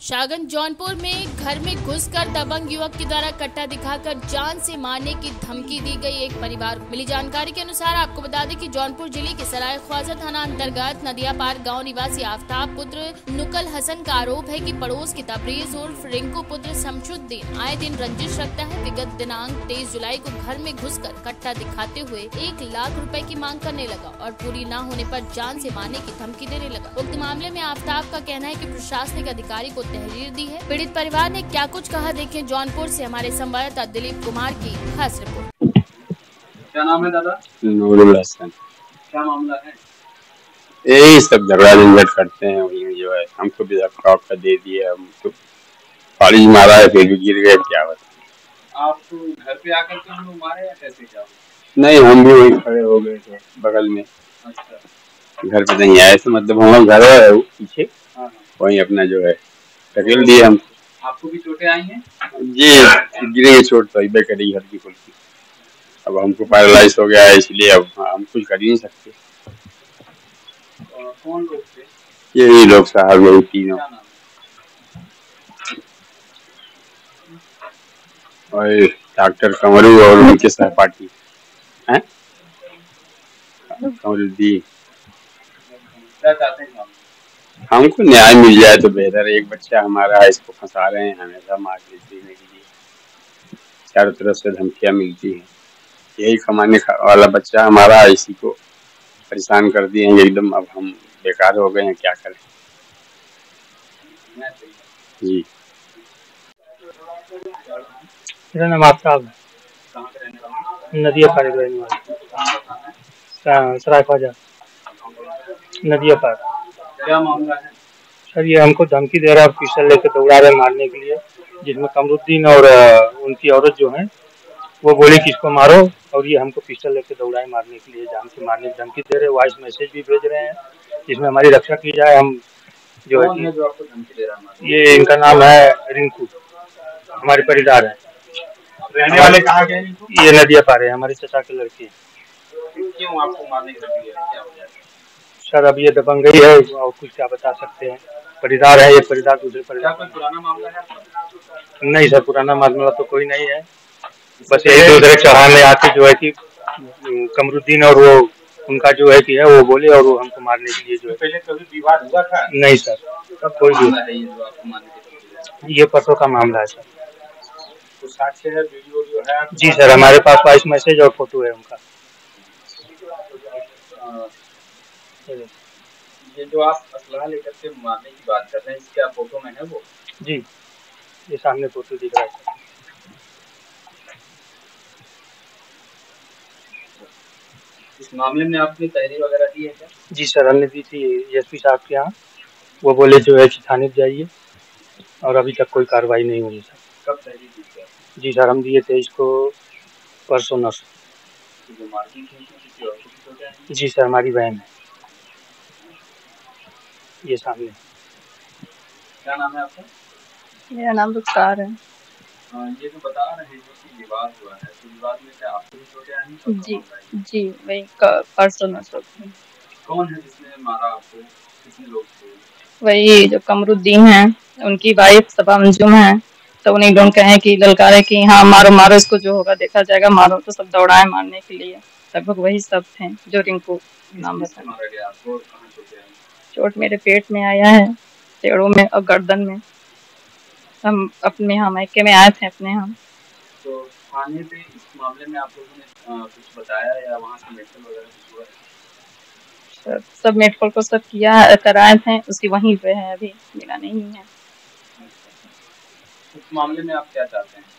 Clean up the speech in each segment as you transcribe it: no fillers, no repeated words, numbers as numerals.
शाहगंज जौनपुर में घर में घुसकर दबंग युवक के द्वारा कट्टा दिखाकर जान से मारने की धमकी दी गई एक परिवार को। मिली जानकारी के अनुसार आपको बता दें कि जौनपुर जिले के सराय ख्वाजा थाना अंतर्गत नदिया पार गांव निवासी आफ्ताब पुत्र नुकल हसन का आरोप है कि पड़ोस के तबरेज उर्फ रिंकू पुत्र शमशुद्दीन आए दिन रंजिश रखता है। विगत दिनांक 23 जुलाई को घर में घुसकर कट्टा दिखाते हुए 1 लाख रुपए की मांग करने लगा और पूरी न होने पर जान से मारने की धमकी देने लगा। उक्त मामले में आफ्ताब का कहना है कि प्रशासनिक अधिकारी को तहरीर दी है। पीड़ित परिवार ने क्या कुछ कहा, देखें जौनपुर से हमारे संवाददाता दिलीप कुमार की खास रिपोर्ट। क्या नाम है दादा? नूरुल हसन। क्या मामला है? यही सब झगड़ा झंझट करते हैं, वही जो है हमको भी धक्का वक्का दे दिया, हमको फाड़ी मारा है, फिर भी गिर गए। क्या बता, आप घर पे आकर के हम लोग मारे या कैसे क्या? नहीं, हम भी वही खड़े हो गए थे बगल में। अच्छा, घर पे नहीं आए थे, मतलब हम लोग घर है पीछे, हाँ। वही अपना जो है टकेल दिए हम। आपको भी चोटें आई हैं? जी, गिरेंगे चोट तो अबे करेगी हल्की फुल्की। अब हमको पैरालाइज हो गया है, इसलिए अब हम कुछ कर ही नहीं सकते। कौन लोग थे? यही लोग साहब, यही तीनों। क्या नाम है? और डॉक्टर कमरू और उनके सहपाठी हैं कमरुद्दीन। क्या चाहते हैं आप? हमको न्याय मिल जाए तो बेहतर है। एक बच्चा हमारा है, इसको फंसा रहे हैं हमेशा मार देने के लिए, चारों तरफ से धमकियां मिलती हैं। यही कमाने वाला बच्चा हमारा है, इसी को परेशान कर दिए हैं एकदम। अब हम बेकार हो गए हैं, क्या करें जी। मेरा नाम आफ्ताब है। कहाँ के रहने वाले? नदिया पार रहने वाले, सराय ख्वाजा नदिया पार। क्या मामला है? सर, ये हमको धमकी दे रहा है, पिस्टल लेकर दौड़ा रहे मारने के लिए, जिसमें कमरुद्दीन और उनकी औरत जो है वो बोली कि इसको मारो, और ये हमको पिस्टल लेकर दौड़ाए मारने के लिए, जान से मारने की धमकी दे रहे हैं। वॉइस मैसेज भी भेज रहे हैं जिसमें हमारी रक्षा की जाए। हम जो कौन है जो आपको धमकी दे रहा है? ये इनका नाम है रिंकू, हमारे परिवार है। रहने वाले कहाँ के हैं? ये नदिया पार है, हमारे चाचा के लड़की। क्यों आपको मारने की धमकी दे रहे हैं? क्या वजह है? सर, अब ये दबंगई है और कुछ क्या बता सकते हैं। परिवार है, एक परिवार दूसरे क्या परिवार। कोई पुराना मामला है आपका? नहीं सर, पुराना मामला तो कोई नहीं है। बस यही दूसरे चढ़ाने आके जो है कि कमरुद्दीन और वो उनका जो है कि है वो बोले, और वो हमको मारने के लिए जो है। पहले कभी विवाद हुआ था? नहीं सर, कब कोई भी मामला है ये जो आपको मारने की धमकी दे रहा है? ये परसों का मामला है सर। तो साक्ष्य है, वीडियो है आपके जी पास? सर, हमारे पास वॉइस मैसेज और फोटो है उनका। ये जो आप असलहा लेकर के मारने की बात कर रहे हैं, इसके आप फोटो में है वो? जी, ये सामने फोटो दिख रहा है सर। इस मामले में आपने तहरीर वगैरह दी है क्या? जी सर, हमने दी थी एसपी साहब के यहाँ। वो बोले जो है कि थाने जाइए, और अभी तक कोई कार्रवाई नहीं हुई सर। कब तहरीर दी थी? जी सर, हम दिए थे इसको परसों नर्स। जो मारपीट हुई थी किसी और की वजह है? जी सर, हमारी बहन है, ये सामने। क्या नाम है आपका? मेरा नाम रुखसार है। ये जो बता रहे हैं कि विवाद हुआ है, तो विवाद में क्या आपको भी चोटें आई हैं? जी जी, वही परसों नसर थी। कौन है जिसने मारा आपको? कितने लोग थे? वही जो कमरुद्दीन है, उनकी वाइफ सबा अंजुम है। तो उन्हीं लोग कहे कि ललकारे कि हाँ मारो मारो इसको, जो होगा देखा जाएगा, मारो। तो सब दौड़ाए मारने के लिए, लगभग वही सब थे जो रिंकू नाम किससे बताया। मारा गया आपको और कहाँ चोटें आई? चोट मेरे पेट में आया है, पेड़ों में और गर्दन में। हम अपने यहाँ मायके में आए थे अपने यहाँ। तो थाने पे इस मामले में आप लोगों ने कुछ बताया या वहाँ से मेडिकल वगैरह कुछ हुआ है? सब मेडिकल को सब किया, कराए थे, उसकी वहीं पे है, अभी मिला नहीं है। उस मामले में आप क्या चाहते हैं?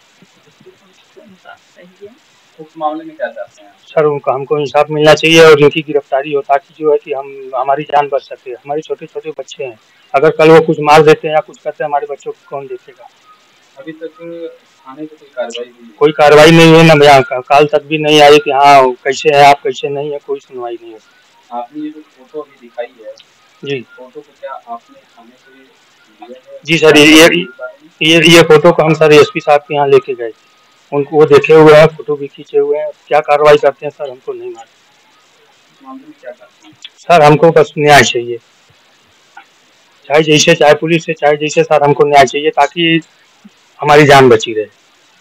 उस मामले में क्या चाहते हैं? सर, उनका हमको इंसाफ मिलना चाहिए और इनकी गिरफ्तारी हो, ताकि जो है कि हम हमारी जान बच सके। हमारे छोटे छोटे बच्चे हैं, अगर कल वो कुछ मार देते हैं या कुछ करते हैं, हमारे बच्चों को कौन देखेगा? अभी तक थाने पे कोई कार्रवाई हुई है? कोई कार्रवाई नहीं है ना, यहाँ काल तक भी नहीं आई कि हाँ कैसे है आप, कैसे नहीं है, कोई सुनवाई नहीं है। आपने ये जो फोटो अभी दिखाई है, जी फोटो को क्या आपने थाने पे दिया है? जी सर, ये फोटो को हम सर एसपी साहब के यहाँ लेके गए, उनको वो देखे हुए हैं, फोटो भी खींचे हुए हैं। क्या कार्रवाई करते हैं सर, हमको नहीं मालूम। इस मामले में क्या करते हैं? सर, हमको बस न्याय चाहिए। चाहे पुलिस से, चाहे जैसे सर हमको न्याय चाहिए ताकि हमारी जान बची रहे।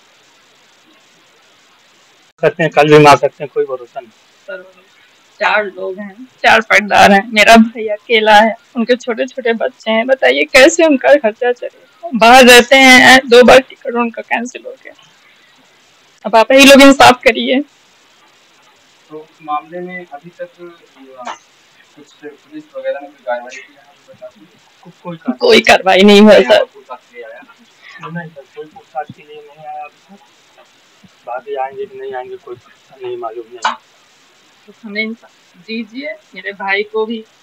सकते हैं, कल भी मार सकते हैं, कोई भरोसा नहीं। सर 4 लोग हैं, 4 पाटीदार हैं, मेरा भाई अकेला है, उनके छोटे छोटे बच्चे हैं, बताइए कैसे उनका खर्चा चलेगा। बाहर रहते हैं, 2 बार टिकट उनका कैंसिल हो गया। अब आप ही लोग इंसाफ करिए। तो उस मामले में अभी तक कुछ पुलिस वगैरह ने कोई कार्रवाई की है? कोई कार्रवाई नहीं हुआ सर। नहीं सर, कोई पूछताछ के लिए नहीं आया अभी तक। बाकी आएंगे कि नहीं आएंगे कोई नहीं मालूम नहीं। तो हमें इंसाफ दीजिए, मेरे भाई को भी